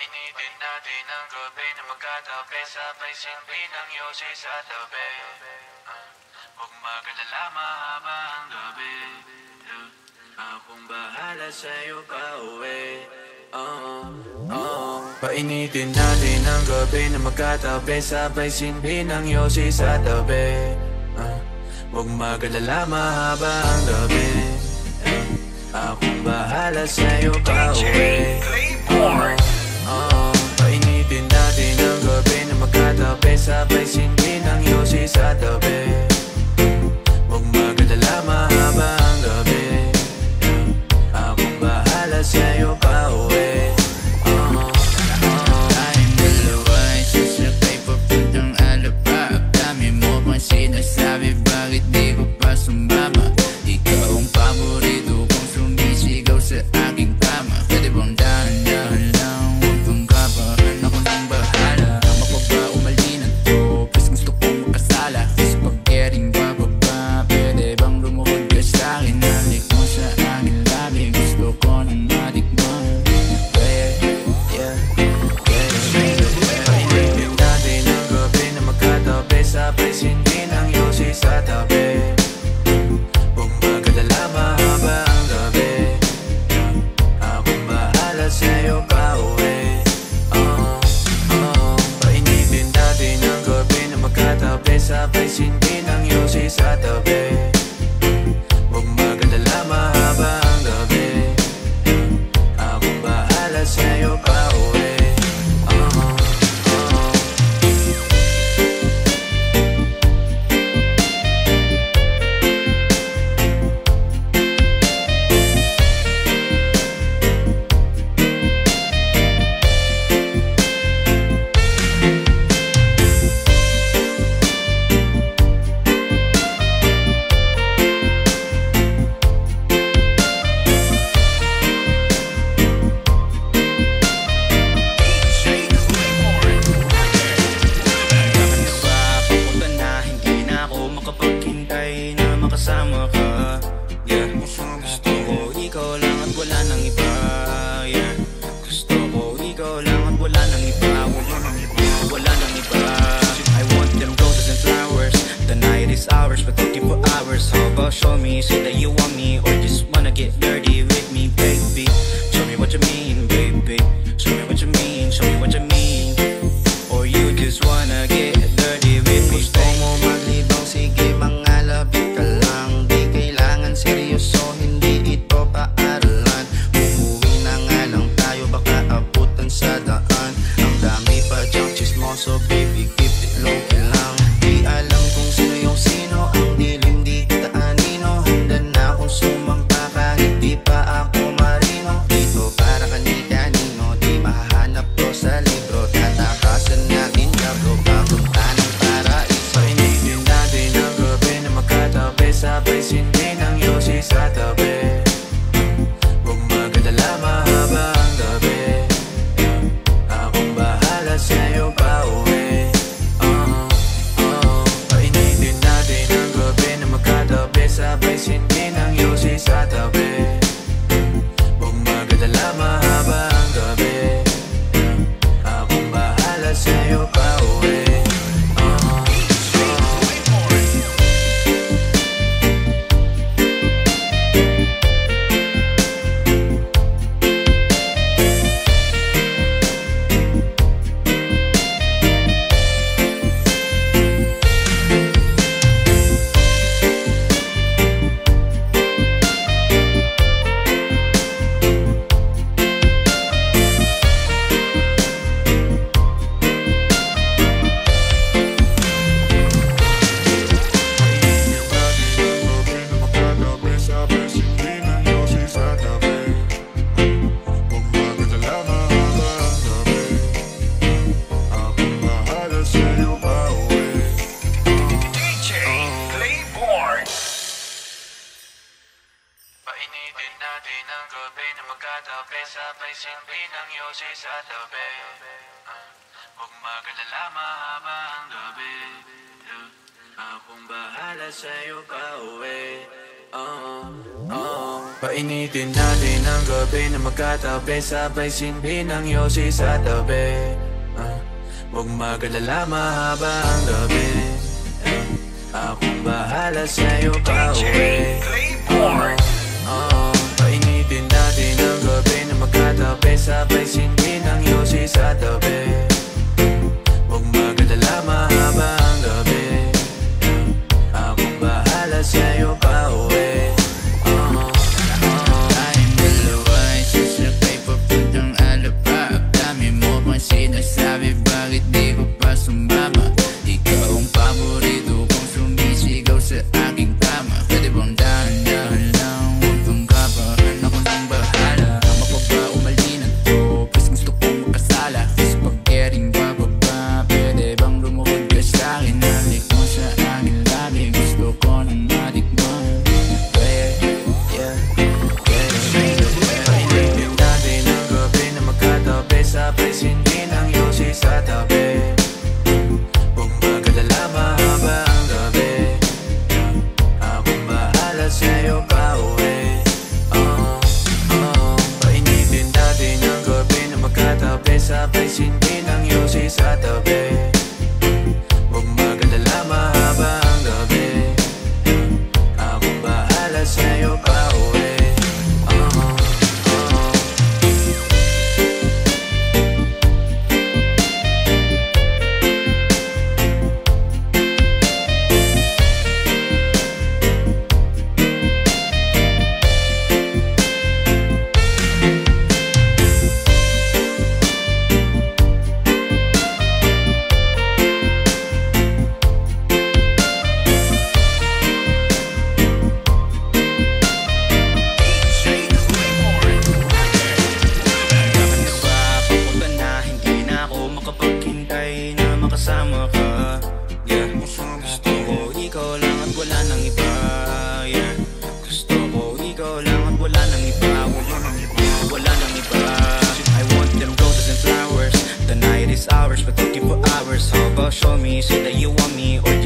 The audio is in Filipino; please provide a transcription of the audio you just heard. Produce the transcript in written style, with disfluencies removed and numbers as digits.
Painitin natin ang gabi na magkatabi, sabay silbi ng yosi sa tabi. Huwag mag-alala, mahaba ang gabi. Akong bahala sa'yo pa-uwi. Painitin natin ang gabi na magkatabi, sabay silbi ng yosi sa tabi. Huwag mag-alala, mahaba ang gabi. Akong bahala sa'yo pa-uwi. Painitin natin ang gabi na magkatabi, sabay silbi ng yosi sa tabi. Huwag mag-alala, mahaba ang gabi. Akong bahala sa'yo pa-uwi. Tayong dalawa ay sasakay papuntang Alabang. Dami mo pang sinasabi, bakit di ko pa sumama? Ikaw ang paborito kong sumisigaw sa aking kama. Pwede bang dahan-dahan lang, huwag kang kabahan. Ako nang bahala, mapaba umalina to. Plus gusto kong makasala sa spaghetting bababa. Pwede bang lumuhod ka sa'kin? Halik mo sa akin labi, gusto ko nang matikman. Painitin natin ang gabi na magkatabi, sabay silbi ng yosi sa tabi. Huwag mag-alala, mahaba ang gabi. Akong bahala sa'yo pa-uwi. Painitin natin ang gabi na magkatabi, sabay silbi ng yosi sa tabi. Huwag mag-alala, mahaba ang gabi. Akong bahala sa'yo pa-uwi. Kasama ka, yeah. Gusto ko ikaw lang at wala nang iba, yeah. Gusto ko ikaw lang at wala nang iba. Wala nang iba. I want them roses and flowers. The night is ours, but 24 hours. How about show me, say that you want me, or just wanna get dirty with me, baby. Show me what you mean, baby. Show me what you mean, show me what you mean. Or you just wanna get dirty with me. Gusto mo maglibang, sige mangalabit ka lang. Di kailangan seryoso, hindi ito paaralan. Umuwi na nga lang tayo, baka abutan sa daan. Ang dami pa dyang chismoso, baby, keep it low-key lang. Di alam kung sino yung sino, ang dilim di kita anino. Handa na akong sumampa kahit di pa ako marino. Dito para kani-kanino, di mahahanap to sa libro. Tatakasan natin kablo, papunta ng paraiso. Painitin natin ang gabi na magkatabi, sabay silbi ng yosi sa tabi. Huwag mag-alala, mahaba ang gabi. Akong bahala sa'yo pa-uwi. Painitin natin ang gabi na magkatabi, sabay silbi ng yosi sa tabi. Huwag mag-alala, mahaba ang gabi. Akong bahala sa'yo pa-uwi. Painitin natin ang gabi na magkatabi, sabay silbi ng yosi sa tabi. Huwag mag-alala, mahaba ang gabi. Akong bahala sa'yo pa-uwi. Painitin natin ang gabi na magkatabi, sabay sinbi ng yosi sa tabi. Huwag mag-alala, mahaba ang gabi. Akong bahala sa'yo pa-uwi. Painitin natin ang gabi na magkatabi, sabay sinbi ng yosi sa tabi. Huwag mag-alala, mahaba ang gabi. Akong bahala sa'yo pa-uwi. Sinasabi bakit di ko pa sumama. Ikaw ang paborito kong sumisigaw sa aking kama. Pwede bang dahan-dahan lang, huwag kang kabahan. Ako nang bahala, mapaba umaldinan to. Please gusto kong makasala sa pagkering bababa. Pwede bang lumuhod ka sa'kin? Halik mo sa akin lagi, gusto ko nang matikman. Painitin natin ang gabi na magkatabi, sabay sinbi ng yosi sa tabi. Huwag mag-alala, mahaba ang gabi. Akong bahala sa'yo pa-uwi. Painitin natin ang gabi na magkatabi, sabay sinbi ng yosi sa tabi. Huwag mag-alala, mahaba ang gabi. Akong bahala sa'yo pa-uwi. Kasama ka, yeah. Gusto ko ikaw lang at wala nang iba, yeah. Gusto ko ikaw lang at wala nang iba. Wala nang iba. I want them roses and flowers. The night is ours, but looking for hours. How about show me, say that you want me, or